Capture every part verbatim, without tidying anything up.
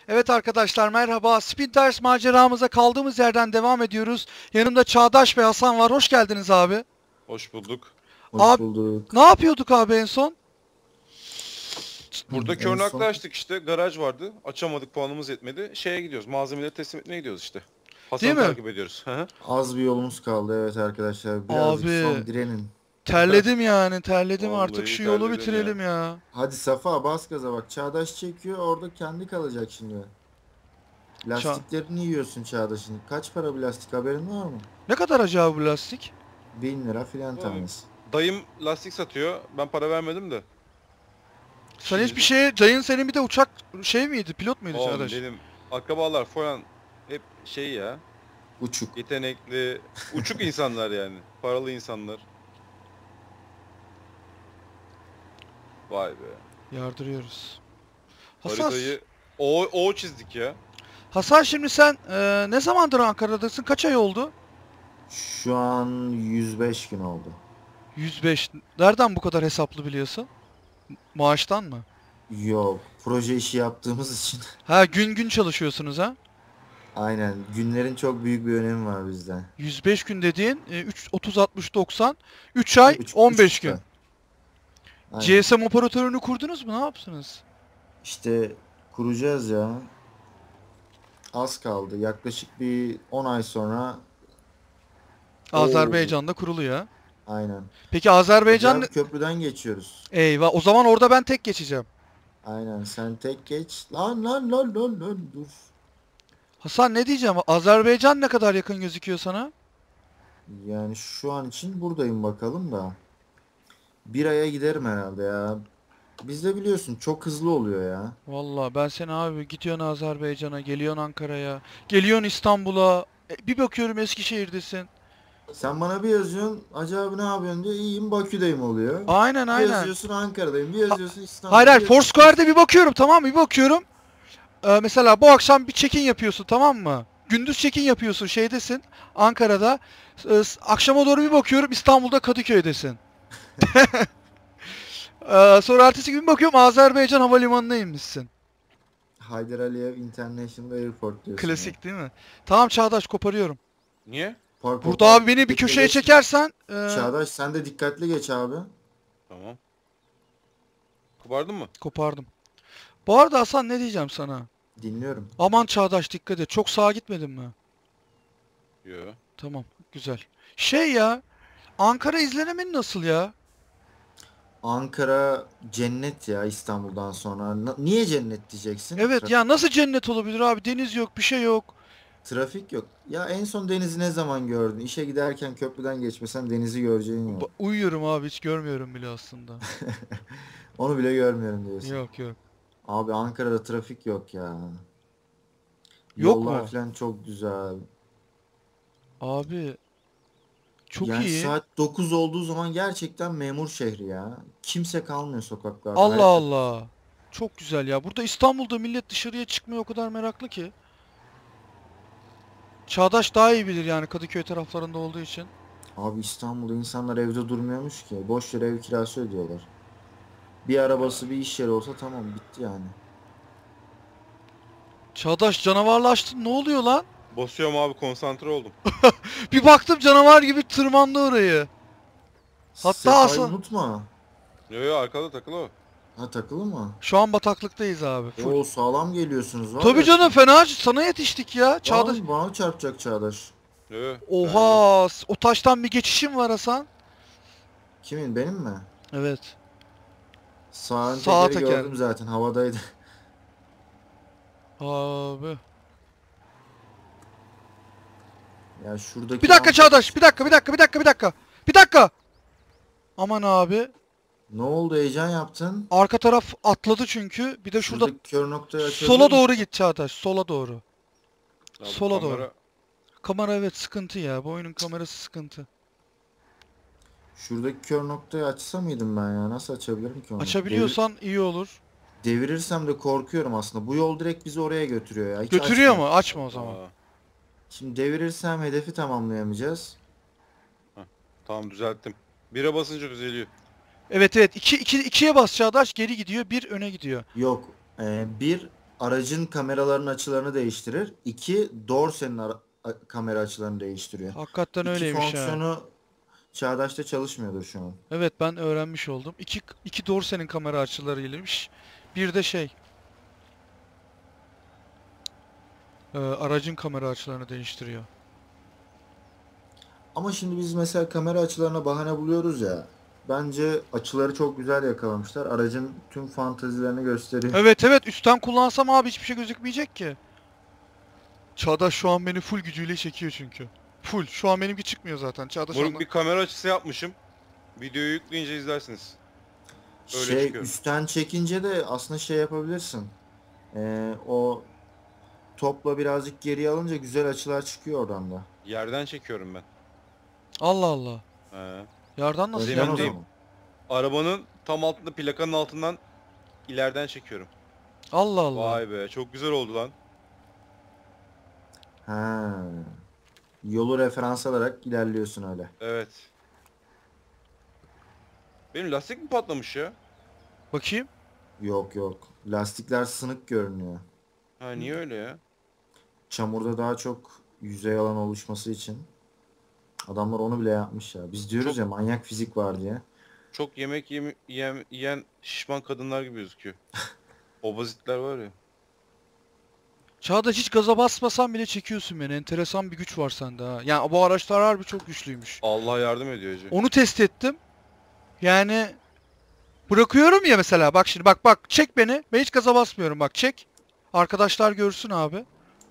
Evet arkadaşlar merhaba. Spinters maceramıza kaldığımız yerden devam ediyoruz. Yanımda Çağdaş ve Hasan var. Hoş geldiniz abi. Hoş bulduk. Hoş Abi ne bulduk. yapıyorduk abi en son? Hı, Burada kör en nakla son açtık işte. Garaj vardı. Açamadık, puanımız yetmedi. Şeye gidiyoruz. Malzemeleri teslim etmeye gidiyoruz işte. Değil Hasan'ı mi? takip ediyoruz. Hı hı. az bir yolumuz kaldı, evet arkadaşlar. Birazcık Abi son direnin. terledim yani terledim artık Vallahi şu yolu terledim ya. bitirelim ya. Hadi Safa, bas gaza bak. Çağdaş çekiyor, orada kendi kalacak şimdi. Ça Lastiklerini yiyorsun Çağdaş'ın. Kaç para bir lastik, haberin var mı? ne kadar acaba bu lastik? Bin lira filan Oğlum, tanesi. dayım lastik satıyor. Ben para vermedim de. Sen hiçbir Şimdi şey Dayın senin bir de uçak şey miydi pilot muydu oğlum Çağdaş? benim akrabalar falan hep şey ya. Uçuk. Yetenekli, uçuk insanlar yani. Paralı insanlar. Vay be. Yardırıyoruz. Hasan, Haritayı o o çizdik ya. Hasan şimdi sen e, ne zamandır Ankara'dasın? Kaç ay oldu? Şu an yüz beş gün oldu. yüz beş. Nereden bu kadar hesaplı biliyorsun? Maaştan mı? Yok, proje işi yaptığımız için. Ha gün gün çalışıyorsunuz ha? Aynen, günlerin çok büyük bir önemi var bizde. yüz beş gün dediğin e, üç, otuz, altmış, doksan. üç ay Üç, on üç beş buçuk ay. gün. Aynen. G S M operatörünü kurdunuz mu? Ne yaptınız? İşte kuracağız ya. Az kaldı. Yaklaşık bir on ay sonra. Oo, Azerbaycan'da kuruluyor ha. aynen. Peki Güzel Azerbaycan... bir köprüden geçiyoruz. Eyvah, o zaman orada ben tek geçeceğim. Aynen, sen tek geç. Lan lan lan lan lan dur. Hasan ne diyeceğim? Azerbaycan ne kadar yakın gözüküyor sana? Yani şu an için buradayım bakalım da. Bir aya giderim herhalde ya. Bizde biliyorsun çok hızlı oluyor ya. Vallahi ben seni abi gidiyorsun Azerbaycan'a, geliyorsun Ankara'ya, geliyorsun İstanbul'a. E, bir bakıyorum Eskişehir'desin. Sen bana bir yazıyorsun, Hacı abi ne yapıyorsun diyor. İyiyim, Bakü'deyim oluyor. Aynen Bir aynen. yazıyorsun Ankara'dayım. Bir Ha- yazıyorsun hayır İstanbul. Bir hayır yazıyorsun. Foursquare'de bir bakıyorum, tamam mı? Bir bakıyorum. Ee, mesela bu akşam bir check-in yapıyorsun, tamam mı? Gündüz check-in yapıyorsun, şeydesin Ankara'da. Ee, s- akşama doğru bir bakıyorum İstanbul'da Kadıköy'desin. Ee, sonra ertesi gün bakıyorum Azerbaycan havalimanına inmişsin. Haydar Aliyev International Airport diyorsun ya. Klasik değil mi? Tamam Çağdaş, koparıyorum. Niye? Park park Burada park. abi beni bir Bekle, köşeye geçme. çekersen e, Çağdaş sen de dikkatli geç abi. Tamam. Kopardın mı? kopardım. Bu arada Hasan ne diyeceğim sana? Dinliyorum. Aman Çağdaş dikkat et. Çok sağa gitmedin mi? Yo. Tamam, güzel. Şey ya, Ankara izlenimin nasıl ya? Ankara cennet ya İstanbul'dan sonra. Na- niye cennet diyeceksin? Evet ya, Trafik, nasıl cennet olabilir abi? Deniz yok, bir şey yok. trafik yok. Ya en son denizi ne zaman gördün? İşe giderken köprüden geçmesen denizi göreceğin Ba- yok. uyuyorum abi, hiç görmüyorum bile aslında. Onu bile görmüyorum diyorsun. Yok yok. Abi Ankara'da trafik yok ya. Yok Yollar mu? falan çok güzel. Abi çok Yani iyi. saat dokuz olduğu zaman gerçekten memur şehri ya. Kimse kalmıyor sokaklarda. Allah Hayatta. Allah. Çok güzel ya. Burada İstanbul'da millet dışarıya çıkmaya o kadar meraklı ki. Çağdaş daha iyi bilir yani, Kadıköy taraflarında olduğu için. Abi İstanbul'da insanlar evde durmuyormuş ki. Boş yere ev kirası ödüyorlar. Bir arabası bir iş yeri olsa tamam, bitti yani. Çağdaş canavarlaştın. Ne oluyor lan? Basıyorum abi, konsantre oldum. Bir baktım canavar gibi tırmandı orayı. Hatta Sefayı Hasan. unutma. Yo yo, arkada takılı o. Ha, takılı mı? Şu an bataklıktayız abi. Full. Oo, sağlam geliyorsunuz var Tabii ya canım, siz. fena sana yetiştik ya. Çağdaş. Bana, bana çarpacak Çağdaş. Yo yo. Ben iyiyim. Oha. O taştan bir geçişim var Hasan. Kimin, benim mi? Evet. Sağ ön Sağ tekeri teker. gördüm zaten, havadaydı. Abi. Ya Bir şuradaki dakika rampa... Çağdaş. Bir dakika bir dakika bir dakika bir dakika. Bir dakika. Aman abi. Ne oldu, heyecan yaptın? Arka taraf atladı çünkü. Bir de şurada Şuradaki kör noktayı açabilir sola doğru misin? git Çağdaş. Sola doğru. Ya bu Sola doğru. kamera Kamera evet sıkıntı ya. Bu oyunun kamerası sıkıntı. Şuradaki kör noktayı açsa mıydım ben ya? Nasıl açabilirim ki onu? Devir... Açabiliyorsan iyi olur. Devirirsem de korkuyorum aslında. Bu yol direkt bizi oraya götürüyor ya. Hiç Götürüyor mu? açmıyor. Açma o zaman. Aa, Şimdi devirirsem hedefi tamamlayamayacağız. heh, tamam düzelttim. Bire basınca düzeliyor. Evet evet. iki, iki, ikiye bas Çağdaş, geri gidiyor. Bir öne gidiyor. Yok. Ee, bir aracın kameraların açılarını değiştirir. İki, dorsenin ara- a- kamera açılarını değiştiriyor. Hakikaten İki öyleymiş ha. fonksiyonu Çağdaş'ta çalışmıyordur şu an. Evet, ben öğrenmiş oldum. İki, iki dorsenin kamera açılarıymış. Bir de şey, e, aracın kamera açılarını değiştiriyor. Ama şimdi biz mesela kamera açılarına bahane buluyoruz ya. Bence açıları çok güzel yakalamışlar. Aracın tüm fantezilerini gösteriyor. Evet evet, üstten kullansam abi hiçbir şey gözükmeyecek ki. Çağdaş şu an beni full gücüyle çekiyor çünkü. Full. Şu an benimki çıkmıyor zaten. Çağdaş Moruk anla. bir kamera açısı yapmışım. Videoyu yükleyince izlersiniz. Öyle Şey çıkıyor. üstten çekince de aslında şey yapabilirsin. Ee, o topla birazcık geriye alınca güzel açılar çıkıyor oradan da. Yerden çekiyorum ben. Allah Allah. He. Yardan nasıl Özden o yardan? Zemindeyim. zaman. Arabanın tam altında, plakanın altından ileriden çekiyorum. Allah Allah. Vay be, çok güzel oldu lan. Ha. Yolu referans alarak ilerliyorsun öyle. Evet. Benim lastik mi patlamış ya? Bakayım. Yok yok. Lastikler sınık görünüyor. Ha niye öyle ya? Çamurda daha çok yüzey alan oluşması için. Adamlar onu bile yapmış ya. Biz diyoruz Çok ya manyak fizik var diye. çok yemek yemi- yem, yiyen şişman kadınlar gibi gözüküyor. Obezitler var ya. Çağdaş hiç gaza basmasan bile çekiyorsun beni. Enteresan bir güç var sende ha. Yani bu araçlar harbi çok güçlüymüş. Allah yardım ediyor hacı. Onu test ettim. Yani bırakıyorum ya mesela. Bak şimdi bak bak çek beni. Ben hiç gaza basmıyorum bak çek. Arkadaşlar görsün abi.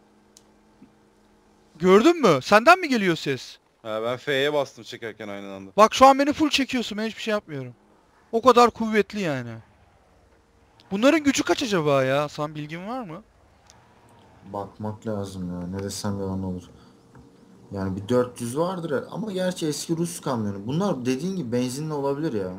Gördün mü? Senden mi geliyor ses? Ha ben F'ye bastım çekerken aynı anda. Bak şu an beni full çekiyorsun. Ben hiçbir şey yapmıyorum. O kadar kuvvetli yani. Bunların gücü kaç acaba ya? Sen bilgin var mı? Bakmak lazım ya. Ne desem yalan olur. Yani bir dört yüz vardır ama gerçi eski Rus kamyonu. Bunlar dediğin gibi benzinli olabilir ya.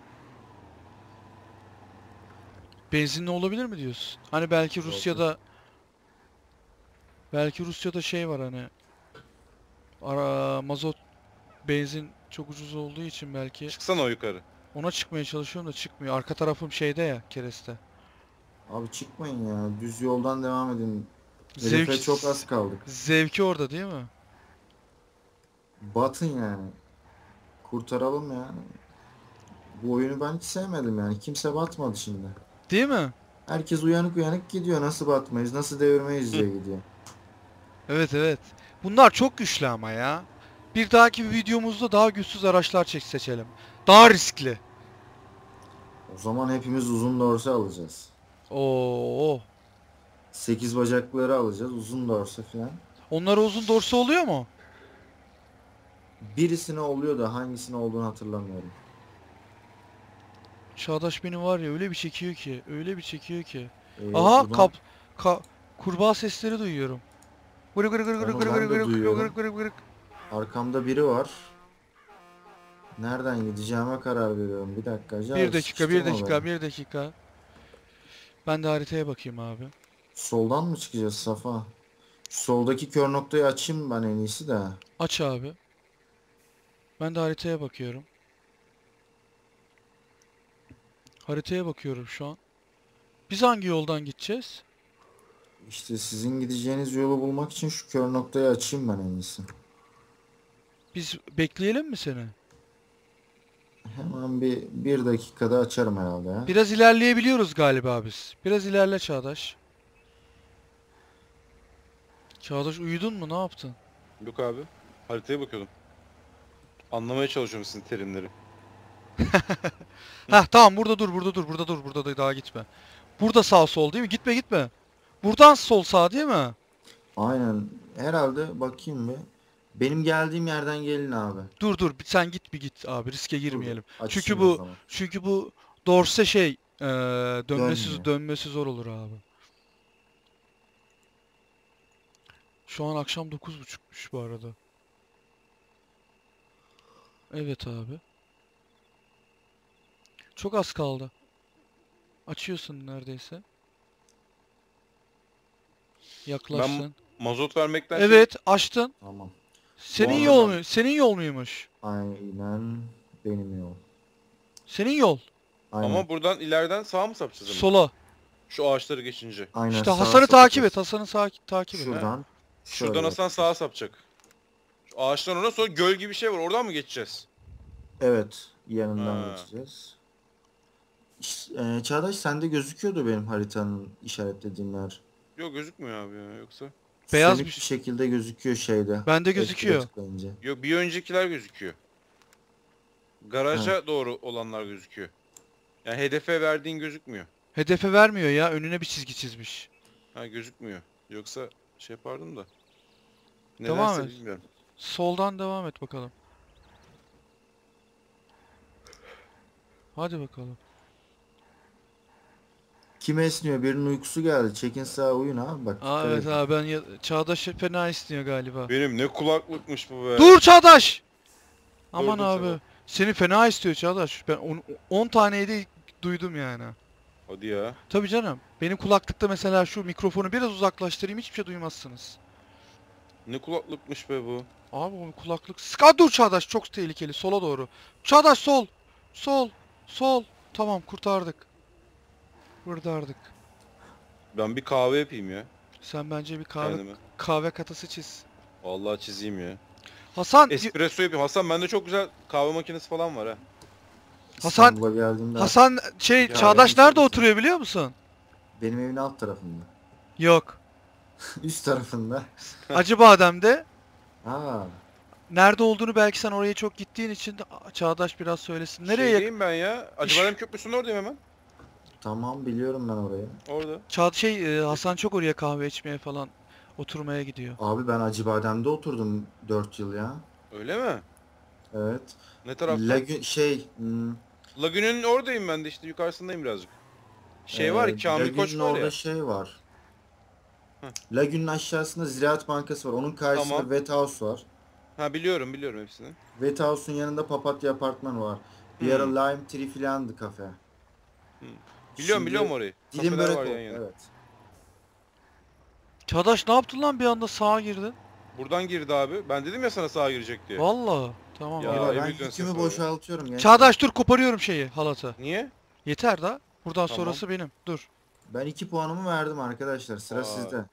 Benzinli olabilir mi diyorsun? Hani belki Yok yok. Rusya'da belki Rusya'da şey var hani ara mazot benzin çok ucuz olduğu için belki Çıksana o yukarı. ona çıkmaya çalışıyorum da çıkmıyor. Arka tarafım şeyde ya, kereste. Abi çıkmayın ya. Düz yoldan devam edin. Zevk Hedefe çok az kaldık. zevki orada değil mi? Batın yani. Kurtaralım yani. Bu oyunu ben hiç sevmedim yani. Kimse batmadı şimdi. Değil mi? Herkes uyanık uyanık gidiyor. Nasıl batmayız, nasıl devirmeyiz Hı. diye gidiyor. Evet evet. Bunlar çok güçlü ama ya. Bir dahaki videomuzda daha güçsüz araçlar çek seçelim. Daha riskli. O zaman hepimiz uzun dorse alacağız. Oo. Sekiz bacakları alacağız. Uzun dorse falan. Onlara uzun dorsi oluyor mu? Birisine oluyor da hangisine olduğunu hatırlamıyorum. Çağdaş beni var ya öyle bir çekiyor ki, öyle bir çekiyor ki. Ee, Aha ulan kap ka kurbağa sesleri duyuyorum. Gırık gırık gırık gırık onu gırık ben de gırık gırık duyuyorum. gırık gırık gırık. Arkamda biri var. Nereden gideceğime karar veriyorum. Bir dakika. Bir Acayip dakika, bir sıkıştırma beni. dakika, bir dakika. Ben de haritaya bakayım abi. Soldan mı çıkacağız Safa? Şu soldaki kör noktayı açayım ben en iyisi de. Aç abi. Ben de haritaya bakıyorum. Haritaya bakıyorum şu an. Biz hangi yoldan gideceğiz? İşte sizin gideceğiniz yolu bulmak için şu kör noktayı açayım ben en iyisi. Biz bekleyelim mi seni? Hemen bir, bir dakikada açarım herhalde ya. Biraz ilerleyebiliyoruz galiba biz. Biraz ilerle Çağdaş. Çağdaş uyudun mu? Ne yaptın? Yok abi. Haritaya bakıyordum. Anlamaya çalışıyorum sizin terimleri. Heh tamam, burada dur, burada dur, burada dur, burada da daha gitme. Burada sağ sol değil mi? Gitme gitme. Buradan sol sağ değil mi? Aynen. Herhalde bakayım bir. Benim geldiğim yerden gelin abi. Dur dur, bir- sen git bir git abi, riske Dur dur. girmeyelim. Çünkü Açayım o bu zaman. çünkü bu dorse şey eee dönmesi Dönmüyor. dönmesi zor olur abi. Şu an akşam dokuz buçukmuş bu arada. Evet abi. Çok az kaldı. Açıyorsun neredeyse. Yaklaşsın. Mazot vermekten şey... Evet, açtın. Tamam. Senin Bu yol arada- mu? Senin yol muymuş? Aynen benim yol. Senin yol. Aynen. Ama buradan ileriden sağa mı sapacağız ama? Sola. Şu ağaçları geçince. Aynen. İşte sağa Hasan'ı takip et. sapacağız. Hasan'ı sa- takip et. Şuradan. Şuradan şöyle. Hasan sağa sapacak. Şu ağaçtan ona sonra göl gibi bir şey var. Oradan mı geçeceğiz? Evet. Yanından Ha. geçeceğiz. İşte, e, Çağdaş sende gözüküyordu benim haritanın işaretlediğim yer. Yok gözükmüyor abi ya yoksa. Beyaz Sönük bir- bir şekilde gözüküyor şeyde. Bende Etkide gözüküyor. tıklayınca. Yok bir öncekiler gözüküyor. Garaja doğru olanlar gözüküyor. Yani hedefe verdiğin gözükmüyor. Hedefe vermiyor ya. Önüne bir çizgi çizmiş. Ha gözükmüyor. Yoksa şey yapardım da. Devam Nedense et. bilmiyorum. Soldan devam et bakalım. Hadi bakalım. Kim esniyor? Birinin uykusu geldi. Çekin sağa uyun abi bak. Aa dikkat evet edin. abi ben ya- Çağdaş fena istiyor galiba. Benim ne kulaklıkmış bu be. Dur Çağdaş! Aman Durdum abi. Sefa. Seni fena istiyor Çağdaş. Ben on taneyi de duydum yani. Hadi ya. Tabii canım. Benim kulaklıkta mesela şu mikrofonu biraz uzaklaştırayım hiçbir şey duymazsınız. Ne kulaklıkmış be bu. Abi o kulaklık... Ska dur Çağdaş çok tehlikeli. Sola doğru. Çağdaş sol. Sol. Sol. Tamam kurtardık. Kurtardık. Ben bir kahve yapayım ya Sen bence bir kahve kendime. kahve katası çiz. Vallahi çizeyim ya. Hasan Espresso yapayım. Hasan bende çok güzel kahve makinesi falan var ha. Hasan- İstanbul'a geldiğimde Hasan şey Ya, Çağdaş ben- nerede oturuyor biliyor musun? benim evin alt tarafında. Yok. Üst tarafında. Acıbadem'de. Aa, Nerede olduğunu belki sen oraya çok gittiğin için de Çağdaş biraz söylesin. Nereye yakın? Şeydeyim ben ya. Acıbadem Köprüsü'nün oradayım hemen. tamam biliyorum ben orayı. Orada. Ça şey e, Hasan çok oraya kahve içmeye falan oturmaya gidiyor. Abi ben Acıbadem'de oturdum dört yıl ya. Öyle mi? Evet. Ne tarafta? Lagün şey hmm, Lagün'ün oradayım ben de işte yukarısındayım birazcık. Şey var e, ya Kamil Koç Lagün'ün var orada ya. şey var. Hı. Lagün'ün aşağısında Ziraat Bankası var. Onun karşısında Tamam. Wet House var. Ha biliyorum biliyorum hepsini. Wet House'un yanında Papatya Apartmanı var. Bir Hmm. ara Lime Tree filandı kafe. Biliyorum Şimdi biliyorum orayı. Dilim Kafeler börek var oldu, yan yana. evet. Çağdaş ne yaptın lan bir anda sağa girdin? Buradan girdi abi. Ben dedim ya sana sağa girecek diye. Vallahi. Tamam Ya, abi. Valla ben emin yükümü dönsün boşaltıyorum gençler. Çağdaş dur koparıyorum şeyi halatı. Niye? Yeter da. Buradan Tamam. sonrası benim. Dur. Ben iki puanımı verdim arkadaşlar. Sıra Vay. sizde.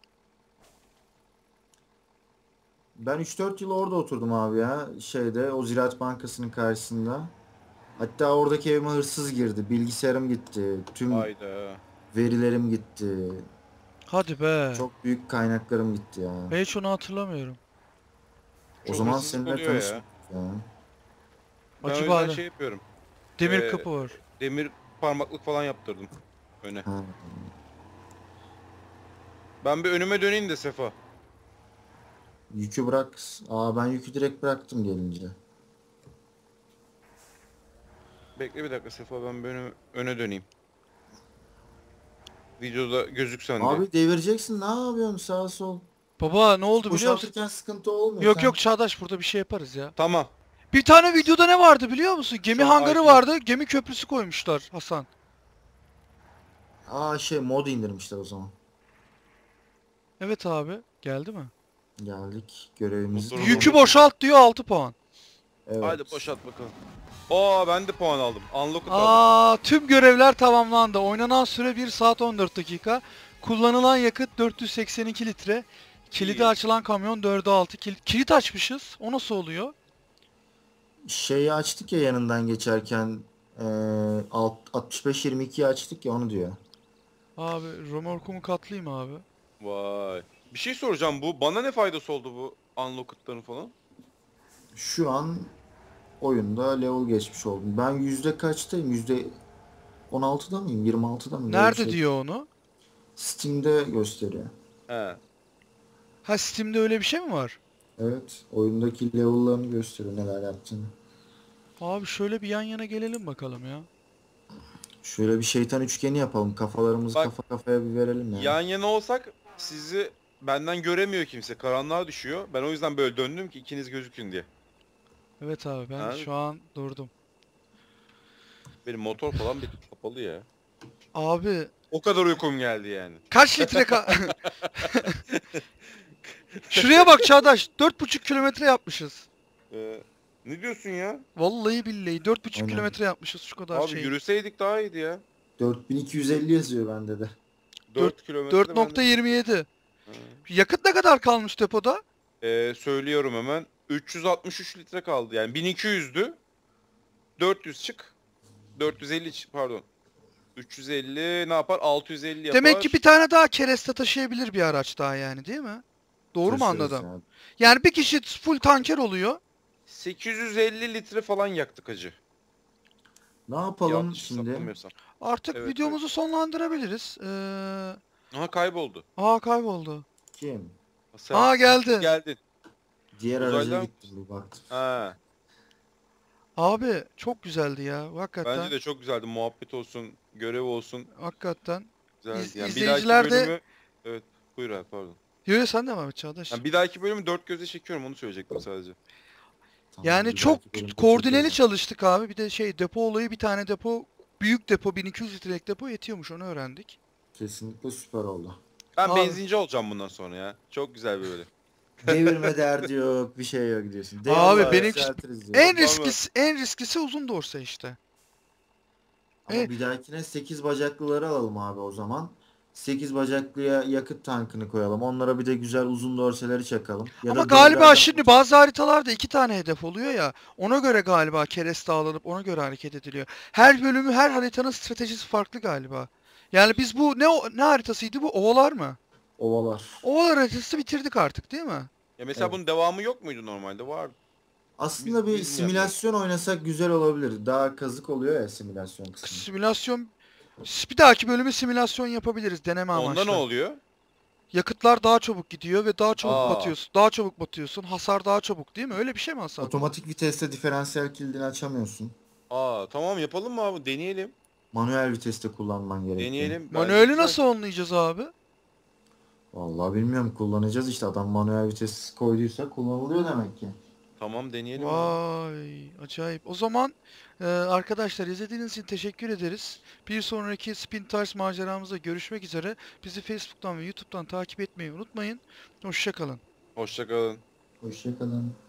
Ben üç dört yıl orada oturdum abi ya. Şeyde o Ziraat Bankası'nın karşısında. Hatta oradaki evime hırsız girdi. Bilgisayarım gitti. Tüm Hayda. verilerim gitti. Hadi be. Çok büyük kaynaklarım gitti ya. Ben hiç onu hatırlamıyorum. O Çok zaman hırsızlık seninle oluyor ya. tanıştık ya. Ben o yüzden Acıbadem. şey yapıyorum. Demir Ee, kapı var. Demir parmaklık falan yaptırdım öne. Ha. Ben bir önüme döneyim de Sefa. Yükü bırak. Aa ben yükü direkt bıraktım gelince. Bekle bir dakika Sefa ben bir önüme, öne döneyim. Videoda gözüksen de. Abi devireceksin. Ne yapıyorsun sağ sol? Baba ne oldu biliyor musun? Boşaltırken sıkıntı olmuyor. Yok Sen- yok Çağdaş burada bir şey yaparız ya. Tamam. Bir tane videoda ne vardı biliyor musun? Gemi Şu an hangarı iPhone- vardı. Gemi köprüsü koymuşlar Hasan. Aa şey mod indirmişler o zaman. Evet abi. Geldi mi? Geldik görevimiz. Motoru- Yükü boşalt diyor altı puan. Evet. Haydi boşalt bakalım. Oo ben de puan aldım. Unlocked aldım. Aa tüm görevler tamamlandı. Oynanan süre bir saat on dört dakika. Kullanılan yakıt dört yüz seksen iki litre. Kilidi İyi. açılan kamyon dörde altı. Kil- kilit açmışız. O nasıl oluyor? Şeyi açtık ya yanından geçerken eee, alt- altmış beş yirmi ikiyi açtık ya onu diyor. Abi römorkumu katlayayım abi. Vay. Bir şey soracağım bu. Bana ne faydası oldu bu unlocked'ların falan? Şu an oyunda level geçmiş oldum. Ben yüzde kaçtayım? Yüzde on altıda mıyım? yirmi altıda mıyım? Böyle bir Nerede şey. diyor onu? Steam'de gösteriyor. He. Ha Steam'de öyle bir şey mi var? Evet. Oyundaki level'larını gösteriyor neler yaptığını. Abi şöyle bir yan yana gelelim bakalım ya. Şöyle bir şeytan üçgeni yapalım. Kafalarımızı Bak- kafa kafaya bir verelim ya. Yan yana olsak sizi benden göremiyor kimse. Karanlığa düşüyor. Ben o yüzden böyle döndüm ki ikiniz gözükün diye. Evet abi ben Abi. şu an durdum. Benim motor falan bir kapalı ya. Abi O kadar uykum geldi yani. kaç litre ka... Şuraya bak Çağdaş. dört buçuk kilometre yapmışız. Ee, ne diyorsun ya? Vallahi billahi dört buçuk Aynen. kilometre yapmışız şu kadar Abi şey. yürüseydik daha iyiydi ya. dört bin iki yüz elli yazıyor bende de. dört kilometre dört ben de- nokta yirmi yedi. Ha. Yakıt ne kadar kalmış depoda? Ee, söylüyorum hemen. üç yüz altmış üç litre kaldı. Yani bin iki yüzdü. dört yüz çık. dört yüz elli çık pardon. üç yüz elli ne yapar? altı yüz elli yapar. Demek ki bir tane daha kereste taşıyabilir bir araç daha yani, değil mi? Doğru mu Taşıyoruz anladım? yani. Yani bir kişi full tanker oluyor. sekiz yüz elli litre falan yaktık hacı. Ne yapalım Yanlış şimdi? hesaplamıyorsam. Artık Evet, videomuzu sonlandırabiliriz. Ee... Aha kayboldu. Aa kayboldu. Kim? Sen Aa geldi. geldin. Diğer araca Uzaydan- gittim bir baktım. Ha. Abi çok güzeldi ya. Hakikaten. Bence de çok güzeldi. Muhabbet olsun, görev olsun. Hakikaten. Güzeldi. İz- yani bir izleyiciler dahaki de- bölümü... Evet, buyur abi pardon. Yo yo sen devam et Çağdaş. Yani bir dahaki bölümü dört gözle çekiyorum onu söyleyecektim sadece. Tamam, Yani bir çok dahaki bölümde koordineli çekeriz. çalıştık abi. Bir de şey depo olayı, bir tane depo, büyük depo, bin iki yüz litrelik depo yetiyormuş, onu öğrendik. Kesinlikle süper oldu. Ben Abi. benzinci olacağım bundan sonra ya. Çok güzel böyle. Devirme derdi yok, bir şey yok diyorsun. Abi Devamlı benim- yükseltiriz diyor. En Vallahi. risklisi, en risklisi uzun dorsa işte. Ama e- bir dahakine sekiz bacaklıları alalım abi o zaman. sekiz bacaklıya yakıt tankını koyalım. Onlara bir de güzel uzun dorseleri çakalım. Ya Ama da galiba dörderden- şimdi bazı haritalarda iki tane hedef oluyor ya. Ona göre galiba kereste alınıp ona göre hareket ediliyor. Her bölümü, her haritanın stratejisi farklı galiba. Yani biz bu ne o- ne haritasıydı bu? Ovalar mı? Ovalar. Ovalar haritası bitirdik artık, değil mi? Ya mesela Evet. bunun devamı yok muydu normalde? Vardı. Aslında Biz- bir biz mi simülasyon oynasak güzel olabilir. Daha kazık oluyor ya simülasyon kısmı. Simülasyon, bir dahaki bölümü simülasyon yapabiliriz deneme Onda amaçlı. ne oluyor? Yakıtlar daha çabuk gidiyor ve daha çabuk Aa. batıyorsun. Daha çabuk batıyorsun. Hasar daha çabuk, değil mi? Öyle bir şey mi hasar? Otomatik viteste diferansiyel kilidini açamıyorsun. Aa tamam yapalım mı abi? Deneyelim. Manuel viteste kullanman gerekiyor. Deneyelim. Bence Manueli güzel. nasıl onlayacağız abi? Vallahi bilmiyorum, kullanacağız işte, adam manuel vites koyduysa kullanılıyor demek ki. Tamam deneyelim. abi. Vay, acayip. O zaman e, arkadaşlar izlediğiniz için teşekkür ederiz. Bir sonraki Spin Tires maceramızda görüşmek üzere. Bizi Facebook'tan ve YouTube'dan takip etmeyi unutmayın. Hoşça kalın. Hoşça kalın. Hoşçakalın.